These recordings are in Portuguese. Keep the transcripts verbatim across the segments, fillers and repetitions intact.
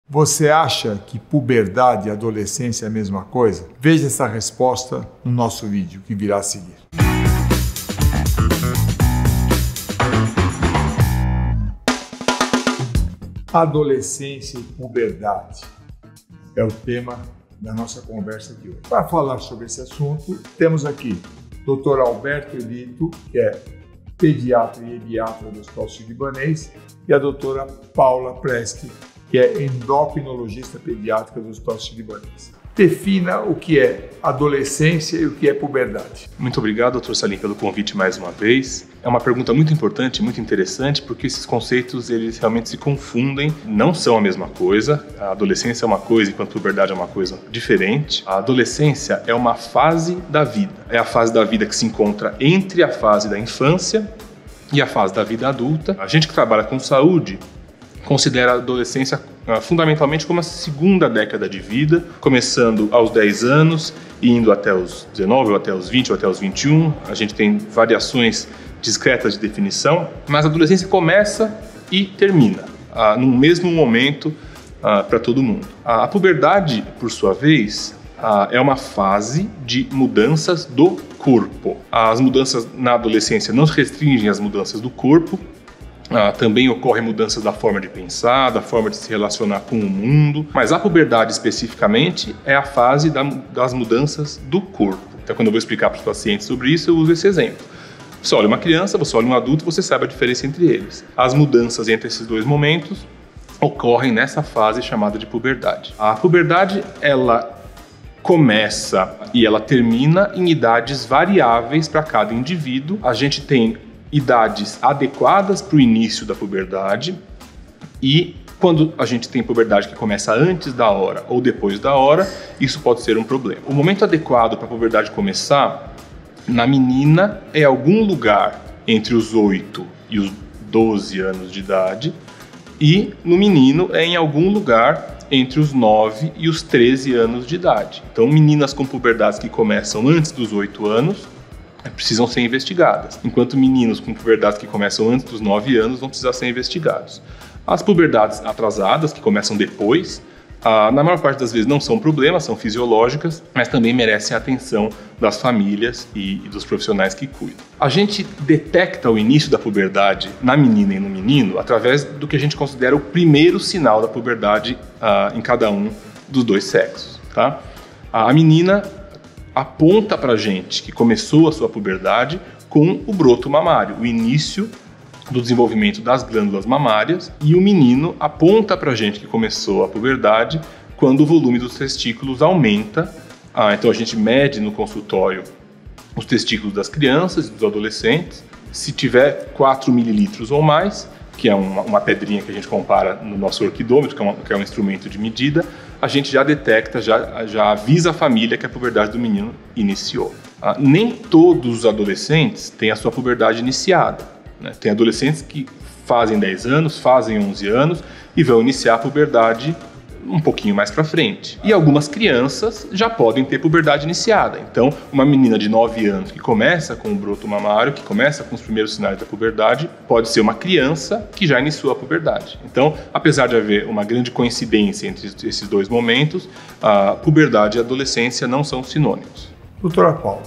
Você acha que puberdade e adolescência é a mesma coisa? Veja essa resposta no nosso vídeo que virá a seguir. Adolescência e puberdade é o tema da nossa conversa de hoje. Para falar sobre esse assunto, temos aqui doutor Alberto Elito, que é pediatra e pediatra do Hospital Sírio-Libanês, e a doutora Paula Presti, que é endocrinologista pediátrica do Hospital Sírio-Libanês. Defina o que é adolescência e o que é puberdade. Muito obrigado, doutor Salim, pelo convite mais uma vez. É uma pergunta muito importante, muito interessante, porque esses conceitos eles realmente se confundem, não são a mesma coisa. A adolescência é uma coisa, enquanto a puberdade é uma coisa diferente. A adolescência é uma fase da vida. É a fase da vida que se encontra entre a fase da infância e a fase da vida adulta. A gente que trabalha com saúde considera a adolescência uh, fundamentalmente como a segunda década de vida, começando aos dez anos e indo até os dezenove, ou até os vinte, ou até os vinte e um. A gente tem variações discretas de definição, mas a adolescência começa e termina uh, no mesmo momento uh, para todo mundo. A puberdade, por sua vez, uh, é uma fase de mudanças do corpo. As mudanças na adolescência não se restringem às mudanças do corpo. Ah, também ocorrem mudanças da forma de pensar, da forma de se relacionar com o mundo, mas a puberdade especificamente é a fase da, das mudanças do corpo. Então, quando eu vou explicar para os pacientes sobre isso, eu uso esse exemplo. Você olha uma criança, você olha um adulto, você sabe a diferença entre eles. As mudanças entre esses dois momentos ocorrem nessa fase chamada de puberdade. A puberdade, ela começa e ela termina em idades variáveis para cada indivíduo. A gente tem idades adequadas para o início da puberdade e quando a gente tem puberdade que começa antes da hora ou depois da hora, isso pode ser um problema. O momento adequado para a puberdade começar na menina é algum lugar entre os oito e os doze anos de idade e no menino é em algum lugar entre os nove e os treze anos de idade. Então, meninas com puberdades que começam antes dos oito anos precisam ser investigadas, enquanto meninos com puberdades que começam antes dos nove anos vão precisar ser investigados. As puberdades atrasadas, que começam depois, ah, na maior parte das vezes não são problemas, são fisiológicas, mas também merecem a atenção das famílias e, e dos profissionais que cuidam. A gente detecta o início da puberdade na menina e no menino através do que a gente considera o primeiro sinal da puberdade ah, em cada um dos dois sexos. Tá? A menina aponta pra gente que começou a sua puberdade com o broto mamário, o início do desenvolvimento das glândulas mamárias, e o menino aponta pra gente que começou a puberdade quando o volume dos testículos aumenta. Ah, então a gente mede no consultório os testículos das crianças e dos adolescentes. Se tiver quatro mililitros ou mais, que é uma, uma pedrinha que a gente compara no nosso orquidômetro, que é, uma, que é um instrumento de medida, a gente já detecta, já, já avisa a família que a puberdade do menino iniciou. Ah, nem todos os adolescentes têm a sua puberdade iniciada, né? Tem adolescentes que fazem dez anos, fazem onze anos e vão iniciar a puberdade um pouquinho mais para frente. E algumas crianças já podem ter puberdade iniciada. Então, uma menina de nove anos que começa com o broto mamário, que começa com os primeiros sinais da puberdade, pode ser uma criança que já iniciou a puberdade. Então, apesar de haver uma grande coincidência entre esses dois momentos, a puberdade e a adolescência não são sinônimos. Doutora Paula,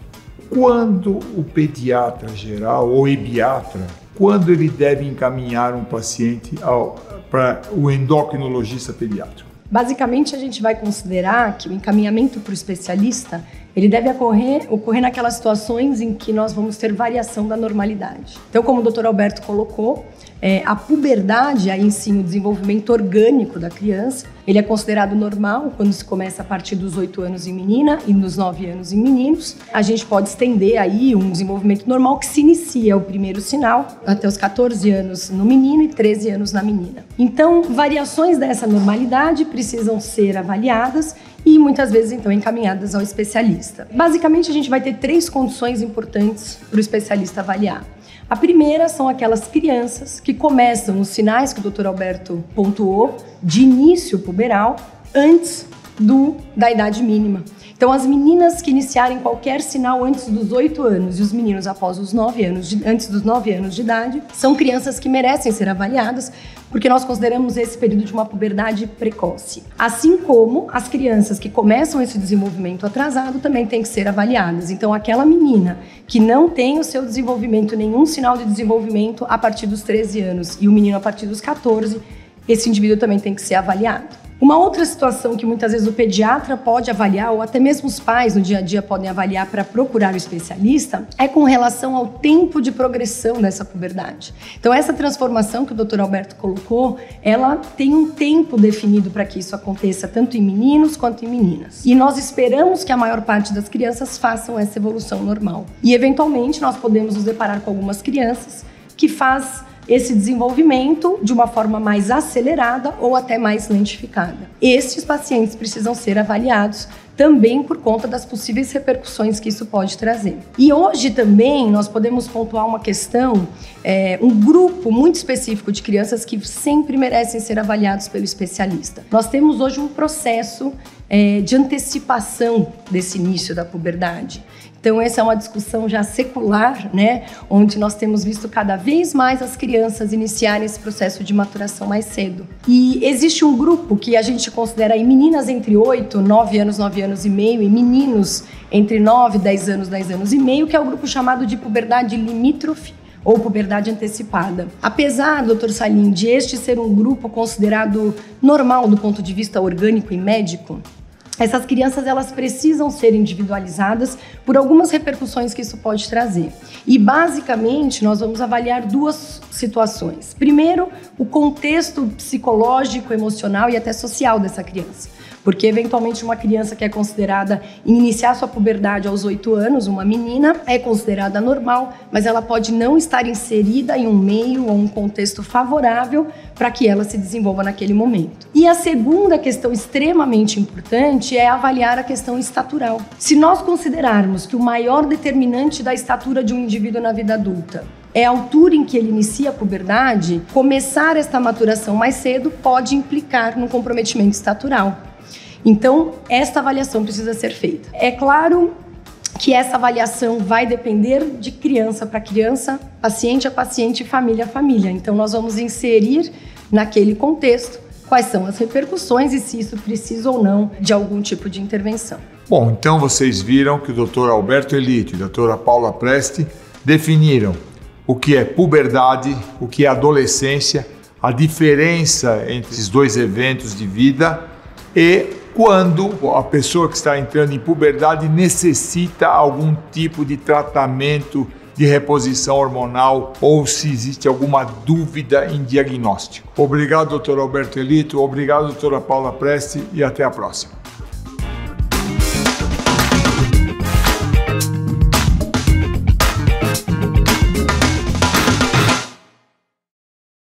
quando o pediatra geral ou ebiatra, quando ele deve encaminhar um paciente ao para o endocrinologista pediátrico? Basicamente, a gente vai considerar que o encaminhamento para o especialista ele deve ocorrer, ocorrer naquelas situações em que nós vamos ter variação da normalidade. Então, como o doutor Alberto colocou, é, a puberdade, aí sim, o desenvolvimento orgânico da criança, ele é considerado normal quando se começa a partir dos oito anos em menina e nos nove anos em meninos. A gente pode estender aí um desenvolvimento normal que se inicia o primeiro sinal até os quatorze anos no menino e treze anos na menina. Então, variações dessa normalidade precisam ser avaliadas e muitas vezes, então, encaminhadas ao especialista. Basicamente, a gente vai ter três condições importantes para o especialista avaliar. A primeira são aquelas crianças que começam os sinais que o doutor Alberto pontuou de início puberal antes do, da idade mínima. Então, as meninas que iniciarem qualquer sinal antes dos oito anos e os meninos após os nove anos, de, antes dos nove anos de idade, são crianças que merecem ser avaliadas, porque nós consideramos esse período de uma puberdade precoce. Assim como as crianças que começam esse desenvolvimento atrasado também têm que ser avaliadas. Então, aquela menina que não tem o seu desenvolvimento, nenhum sinal de desenvolvimento a partir dos treze anos e o menino a partir dos catorze, esse indivíduo também tem que ser avaliado. Uma outra situação que muitas vezes o pediatra pode avaliar, ou até mesmo os pais no dia a dia podem avaliar para procurar o especialista, é com relação ao tempo de progressão dessa puberdade. Então, essa transformação que o doutor Alberto colocou, ela tem um tempo definido para que isso aconteça, tanto em meninos quanto em meninas. E nós esperamos que a maior parte das crianças façam essa evolução normal. E, eventualmente, nós podemos nos deparar com algumas crianças que faz esse desenvolvimento de uma forma mais acelerada ou até mais lentificada. Estes pacientes precisam ser avaliados também por conta das possíveis repercussões que isso pode trazer. E hoje também nós podemos pontuar uma questão, é, um grupo muito específico de crianças que sempre merecem ser avaliados pelo especialista. Nós temos hoje um processo é, de antecipação desse início da puberdade. Então, essa é uma discussão já secular, né? Onde nós temos visto cada vez mais as crianças iniciarem esse processo de maturação mais cedo. E existe um grupo que a gente considera aí meninas entre oito, nove anos, nove anos e meio, e meninos entre nove, dez anos, dez anos e meio, que é o grupo chamado de puberdade limítrofe ou puberdade antecipada. Apesar, doutor Salim, de este ser um grupo considerado normal do ponto de vista orgânico e médico, essas crianças elas precisam ser individualizadas por algumas repercussões que isso pode trazer. E basicamente nós vamos avaliar duas situações. Primeiro, o contexto psicológico, emocional e até social dessa criança. Porque, eventualmente, uma criança que é considerada em iniciar sua puberdade aos oito anos, uma menina, é considerada normal, mas ela pode não estar inserida em um meio ou um contexto favorável para que ela se desenvolva naquele momento. E a segunda questão extremamente importante é avaliar a questão estatural. Se nós considerarmos que o maior determinante da estatura de um indivíduo na vida adulta é a altura em que ele inicia a puberdade, começar esta maturação mais cedo pode implicar no comprometimento estatural. Então, esta avaliação precisa ser feita. É claro que essa avaliação vai depender de criança para criança, paciente a paciente, família a família. Então, nós vamos inserir naquele contexto quais são as repercussões e se isso precisa ou não de algum tipo de intervenção. Bom, então vocês viram que o doutor Alberto Ellitto e a doutora Paula Presti definiram o que é puberdade, o que é adolescência, a diferença entre esses dois eventos de vida e quando a pessoa que está entrando em puberdade necessita algum tipo de tratamento de reposição hormonal ou se existe alguma dúvida em diagnóstico. Obrigado, doutor Alberto Ellitto, obrigado, doutora Paula Presti, e até a próxima.